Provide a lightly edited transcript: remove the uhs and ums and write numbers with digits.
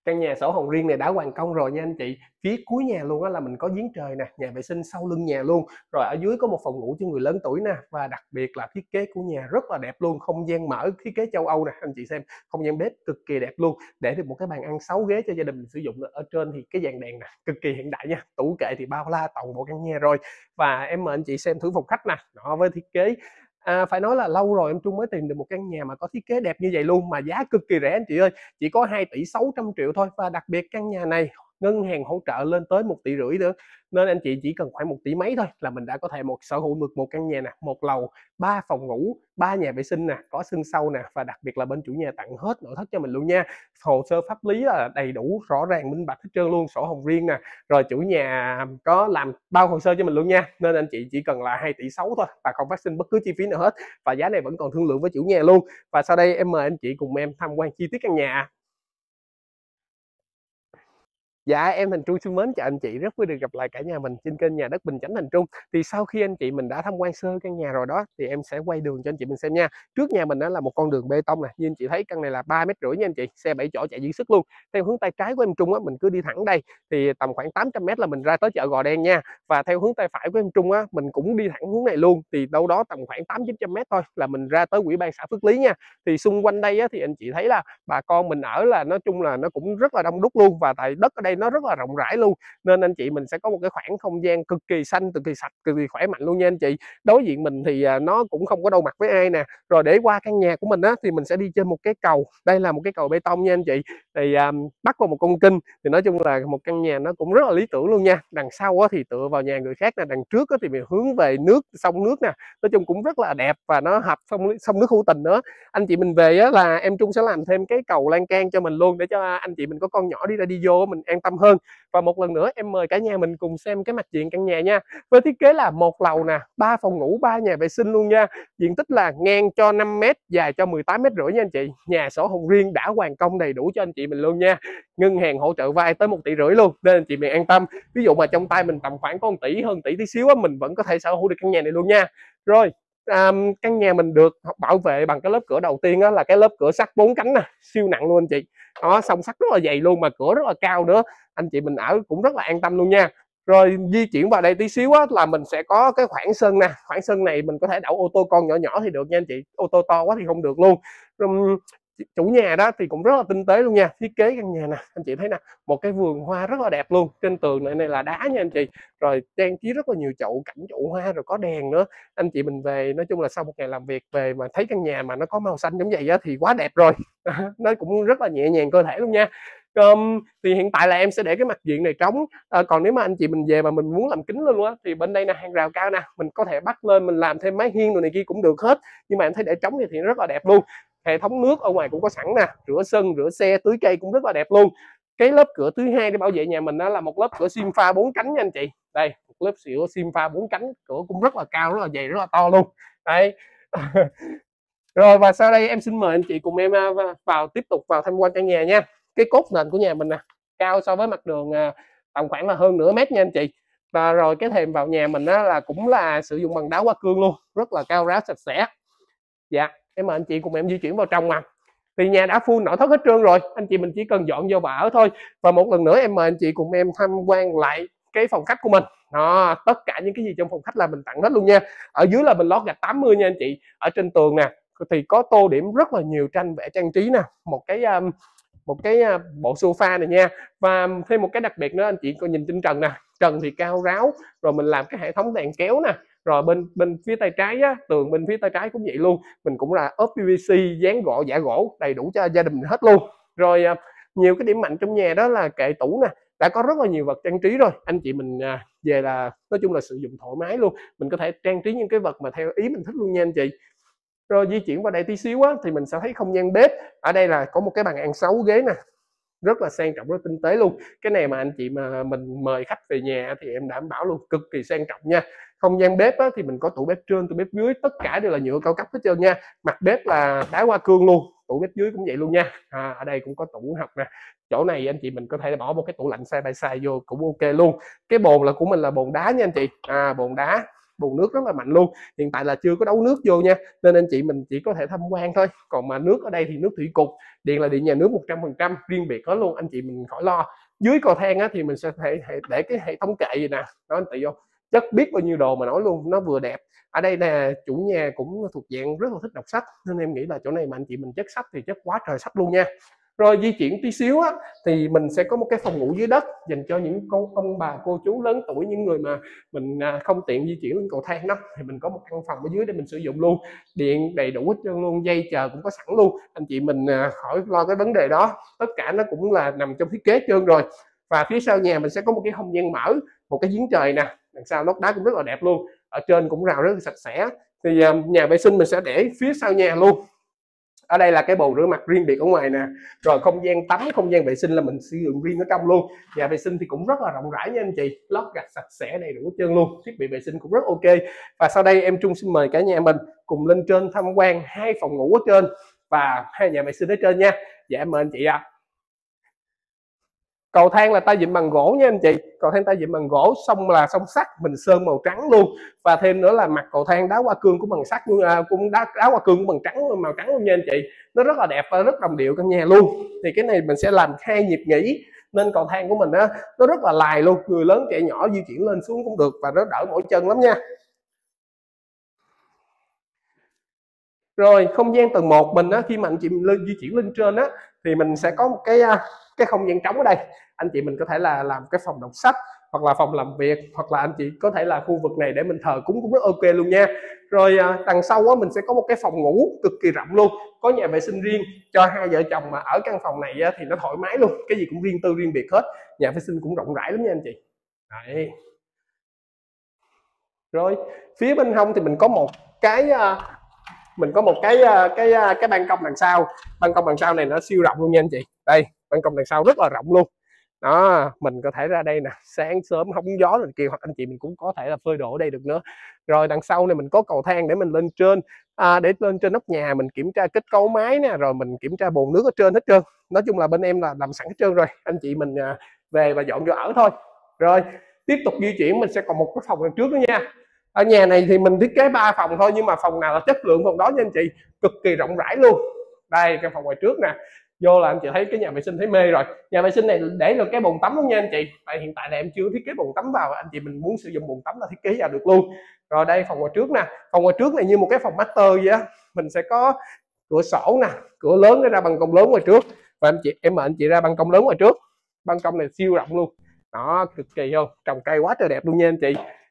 Căn nhà sổ hồng riêng này đã hoàn công rồi nha anh chị. Phía cuối nhà luôn á là mình có giếng trời nè, nhà vệ sinh sau lưng nhà luôn. Rồi ở dưới có một phòng ngủ cho người lớn tuổi nè, và đặc biệt là thiết kế của nhà rất là đẹp luôn, không gian mở thiết kế châu Âu nè, anh chị xem, không gian bếp cực kỳ đẹp luôn, để được một cái bàn ăn 6 ghế cho gia đình mình sử dụng. Ở trên thì cái dàn đèn nè, cực kỳ hiện đại nha. Tủ kệ thì bao la toàn bộ căn nhà rồi. Và em mời anh chị xem thử phòng khách nè, đó với thiết kế phải nói là lâu rồi em Trung mới tìm được một căn nhà mà có thiết kế đẹp như vậy luôn, mà giá cực kỳ rẻ anh chị ơi, chỉ có 2 tỷ 600 triệu thôi. Và đặc biệt căn nhà này ngân hàng hỗ trợ lên tới 1,5 tỷ nữa, nên anh chị chỉ cần khoảng 1 tỷ mấy thôi là mình đã có thể sở hữu được một căn nhà nè, một lầu, 3 phòng ngủ, 3 nhà vệ sinh nè, có sân sau nè, và đặc biệt là bên chủ nhà tặng hết nội thất cho mình luôn nha. Hồ sơ pháp lý là đầy đủ, rõ ràng, minh bạch hết trơn luôn, sổ hồng riêng nè, rồi chủ nhà có làm bao hồ sơ cho mình luôn nha. Nên anh chị chỉ cần là 2 tỷ 6 thôi và không phát sinh bất cứ chi phí nào hết, và giá này vẫn còn thương lượng với chủ nhà luôn. Và sau đây em mời anh chị cùng em tham quan chi tiết căn nhà. Dạ, em Thành Trung xin mến chào anh chị, rất vui được gặp lại cả nhà mình trên kênh Nhà Đất Bình Chánh Thành Trung. Thì sau khi anh chị mình đã tham quan sơ căn nhà rồi đó, thì em sẽ quay đường cho anh chị mình xem nha. Trước nhà mình đó là một con đường bê tông nè, như anh chị thấy căn này là 3,5 m nha anh chị, xe 7 chỗ chạy dư sức luôn. Theo hướng tay trái của em Trung á, mình cứ đi thẳng đây thì tầm khoảng 800 m là mình ra tới chợ Gò Đen nha. Và theo hướng tay phải của em Trung á, mình cũng đi thẳng hướng này luôn, thì đâu đó tầm khoảng 800-900 m thôi là mình ra tới Ủy ban xã Phước Lý nha. Thì xung quanh đây á, thì anh chị thấy là bà con mình ở là nói chung là nó cũng rất là đông đúc luôn, và tại đất ở đây nó rất là rộng rãi luôn, nên anh chị mình sẽ có một cái khoảng không gian cực kỳ xanh, cực kỳ sạch, cực kỳ khỏe mạnh luôn nha anh chị. Đối diện mình thì nó cũng không có đâu mặt với ai nè. Rồi để qua căn nhà của mình á, thì mình sẽ đi trên một cái cầu, đây là một cái cầu bê tông nha anh chị. Thì bắt vào một con kênh, thì nói chung là một căn nhà nó cũng rất là lý tưởng luôn nha. Đằng sau á, thì tựa vào nhà người khác nè, đằng trước á, thì mình hướng về nước, sông nước nè, nói chung cũng rất là đẹp, và nó hợp sông nước hữu tình nữa. Anh chị mình về á, là em Trung sẽ làm thêm cái cầu lan can cho mình luôn, để cho anh chị mình có con nhỏ đi ra đi vô mình an tâm hơn. Và một lần nữa em mời cả nhà mình cùng xem cái mặt diện căn nhà nha. Với thiết kế là một lầu nè, 3 phòng ngủ, 3 nhà vệ sinh luôn nha. Diện tích là ngang cho 5 m, dài cho 18,5 m nha anh chị. Nhà sổ hồng riêng đã hoàn công đầy đủ cho anh chị mình luôn nha. Ngân hàng hỗ trợ vay tới 1,5 tỷ luôn, nên anh chị mình an tâm. Ví dụ mà trong tay mình tầm khoảng có 1 tỷ, hơn tỷ tí xíu á, mình vẫn có thể sở hữu được căn nhà này luôn nha. Rồi căn nhà mình được bảo vệ bằng cái lớp cửa đầu tiên, đó là cái lớp cửa sắt 4 cánh nè, siêu nặng luôn anh chị. Đó, song sắt rất là dày luôn, mà cửa rất là cao nữa, anh chị mình ở cũng rất là an tâm luôn nha. Rồi di chuyển vào đây tí xíu á, là mình sẽ có cái khoảng sân nè. Khoảng sân này mình có thể đậu ô tô con nhỏ nhỏ thì được nha anh chị, ô tô to quá thì không được luôn. Chủ nhà đó thì cũng rất là tinh tế luôn nha. Thiết kế căn nhà nè, anh chị thấy nè, một cái vườn hoa rất là đẹp luôn. Trên tường này là đá nha anh chị, rồi trang trí rất là nhiều chậu cảnh, chậu hoa, rồi có đèn nữa. Anh chị mình về, nói chung là sau một ngày làm việc về mà thấy căn nhà mà nó có màu xanh giống vậy á, thì quá đẹp rồi. Nó cũng rất là nhẹ nhàng cơ thể luôn nha. Thì hiện tại là em sẽ để cái mặt diện này trống. Còn nếu mà anh chị mình về mà mình muốn làm kính luôn á, thì bên đây là hàng rào cao nè, mình có thể bắt lên mình làm thêm mái hiên đồ này kia cũng được hết. Nhưng mà em thấy để trống thì rất là đẹp luôn. Hệ thống nước ở ngoài cũng có sẵn nè, rửa sân, rửa xe, tưới cây cũng rất là đẹp luôn. Cái lớp cửa thứ hai để bảo vệ nhà mình đó là một lớp cửa sim pha 4 cánh nha anh chị. Đây, một lớp cửa sim pha 4 cánh, cửa cũng rất là cao, rất là dày, rất là to luôn. Đây. Rồi, và sau đây em xin mời anh chị cùng em tiếp tục vào tham quan căn nhà nha. Cái cốt nền của nhà mình nè, cao so với mặt đường tầm khoảng là hơn nửa mét nha anh chị. Và rồi cái thềm vào nhà mình là cũng là sử dụng bằng đá hoa cương luôn, rất là cao ráo sạch sẽ. Dạ, em mời anh chị cùng em di chuyển vào trong mà. Thì nhà đã full nội thất hết trơn rồi, anh chị mình chỉ cần dọn vô và ở thôi. Và một lần nữa em mời anh chị cùng em tham quan lại cái phòng khách của mình. Đó, tất cả những cái gì trong phòng khách là mình tặng hết luôn nha. Ở dưới là mình lót gạch 80 nha anh chị. Ở trên tường nè thì có tô điểm rất là nhiều tranh vẽ trang trí nè, một cái bộ sofa này nha. Và thêm một cái đặc biệt nữa, anh chị coi nhìn trên trần nè, trần thì cao ráo, rồi mình làm cái hệ thống đèn kéo nè. Rồi bên phía tay trái á, tường bên phía tay trái cũng vậy luôn, mình cũng là ốp PVC, dán gỗ, giả gỗ, đầy đủ cho gia đình hết luôn. Rồi nhiều cái điểm mạnh trong nhà đó là kệ tủ nè, đã có rất là nhiều vật trang trí rồi, anh chị mình về là nói chung là sử dụng thoải mái luôn, mình có thể trang trí những cái vật mà theo ý mình thích luôn nha anh chị. Rồi di chuyển vào đây tí xíu á, thì mình sẽ thấy không gian bếp. Ở đây là có một cái bàn ăn 6 ghế nè, rất là sang trọng, rất tinh tế luôn. Cái này mà anh chị mà mình mời khách về nhà thì em đảm bảo luôn, cực kỳ sang trọng nha. Không gian bếp á, thì mình có tủ bếp trên, tủ bếp dưới, tất cả đều là nhựa cao cấp hết trơn nha. Mặt bếp là đá hoa cương luôn, tủ bếp dưới cũng vậy luôn nha. Ở đây cũng có tủ học nè, chỗ này anh chị mình có thể bỏ một cái tủ lạnh side by side vô cũng ok luôn. Cái bồn là của mình là bồn đá nha anh chị, bồn đá. bồn nước rất là mạnh luôn. Hiện tại là chưa có đấu nước vô nha, nên anh chị mình chỉ có thể tham quan thôi. Còn mà nước ở đây thì nước thủy cục, điện là điện nhà nước 100%, riêng biệt hết luôn, anh chị mình khỏi lo. Dưới cầu thang á, thì mình sẽ để cái hệ thống kệ gì nè, đó anh chị vô chất biết bao nhiêu đồ mà nói luôn, nó vừa đẹp. Ở đây nè, chủ nhà cũng thuộc dạng rất là thích đọc sách, nên em nghĩ là chỗ này mà anh chị mình chất sách thì chất quá trời sách luôn nha. Rồi di chuyển tí xíu á, thì mình sẽ có một cái phòng ngủ dưới đất dành cho những ông bà cô chú lớn tuổi, những người mà mình không tiện di chuyển lên cầu thang đó, thì mình có một căn phòng ở dưới để mình sử dụng luôn. Điện đầy đủ hết trơn luôn, dây chờ cũng có sẵn luôn, anh chị mình khỏi lo cái vấn đề đó. Tất cả nó cũng là nằm trong thiết kế trơn rồi. Và phía sau nhà mình sẽ có một cái không gian mở, một cái giếng trời nè, đằng sau lót đá cũng rất là đẹp luôn, ở trên cũng rào rất là sạch sẽ. Thì nhà vệ sinh mình sẽ để phía sau nhà luôn. Ở đây là cái bồn rửa mặt riêng biệt ở ngoài nè, rồi không gian tắm, không gian vệ sinh là mình sử dụng riêng ở trong luôn. Nhà vệ sinh thì cũng rất là rộng rãi nha anh chị, lót gạch sạch sẽ đầy đủ hết trơn luôn, thiết bị vệ sinh cũng rất ok. Và sau đây em Trung xin mời cả nhà mình cùng lên trên tham quan 2 phòng ngủ ở trên và 2 nhà vệ sinh ở trên nha. Dạ em mời anh chị ạ. Cầu thang là tay vịn bằng gỗ nha anh chị, cầu thang tay vịn bằng gỗ, xong là song sắt mình sơn màu trắng luôn. Và thêm nữa là mặt cầu thang đá hoa cương cũng bằng sắt, cũng đá hoa cương cũng bằng trắng, màu trắng luôn nha anh chị. Nó rất là đẹp và rất đồng điệu căn nhà luôn. Thì cái này mình sẽ làm 2 nhịp nghỉ, nên cầu thang của mình á nó rất là lài luôn, người lớn trẻ nhỏ di chuyển lên xuống cũng được và nó đỡ mỏi chân lắm nha. Rồi không gian tầng 1 mình á, khi mà anh chị di chuyển lên trên á, thì mình sẽ có một cái không gian trống ở đây. Anh chị mình có thể là làm cái phòng đọc sách, hoặc là phòng làm việc, hoặc là anh chị có thể là khu vực này để mình thờ cúng cũng rất ok luôn nha. Rồi đằng sau á, mình sẽ có một cái phòng ngủ cực kỳ rộng luôn, có nhà vệ sinh riêng cho 2 vợ chồng mà ở căn phòng này á, thì nó thoải mái luôn, cái gì cũng riêng tư riêng biệt hết. Nhà vệ sinh cũng rộng rãi lắm nha anh chị. Đấy. Rồi phía bên hông thì mình có một cái cái ban công đằng sau. Ban công đằng sau này nó siêu rộng luôn nha anh chị. Đây, ban công đằng sau rất là rộng luôn. Đó, mình có thể ra đây nè, sáng sớm hóng gió rồi kia, hoặc anh chị mình cũng có thể là phơi đồ ở đây được nữa. Rồi đằng sau này mình có cầu thang để mình lên trên, để lên trên nóc nhà mình kiểm tra kết cấu mái nè, rồi mình kiểm tra bồn nước ở trên hết trơn. Nói chung là bên em là làm sẵn hết trơn rồi, anh chị mình về và dọn vô ở thôi. Rồi tiếp tục di chuyển, mình sẽ còn một cái phòng đằng trước nữa nha. Ở nhà này thì mình thiết kế 3 phòng thôi, nhưng mà phòng nào là chất lượng phòng đó nha anh chị, cực kỳ rộng rãi luôn. Đây, căn phòng ngoài trước nè, vô là anh chị thấy cái nhà vệ sinh thấy mê rồi. Nhà vệ sinh này để được cái bồn tắm luôn nha anh chị, tại hiện tại là em chưa thiết kế bồn tắm vào, anh chị mình muốn sử dụng bồn tắm là thiết kế vào được luôn. Rồi đây phòng ngoài trước nè, phòng ngoài trước này như một cái phòng master vậy á, mình sẽ có cửa sổ nè, cửa lớn để ra ban công lớn ngoài trước. Và em mời anh chị ra ban công lớn ngoài trước. Ban công này siêu rộng luôn đó, cực kỳ không, trồng cây quá trời đẹp luôn nha anh chị.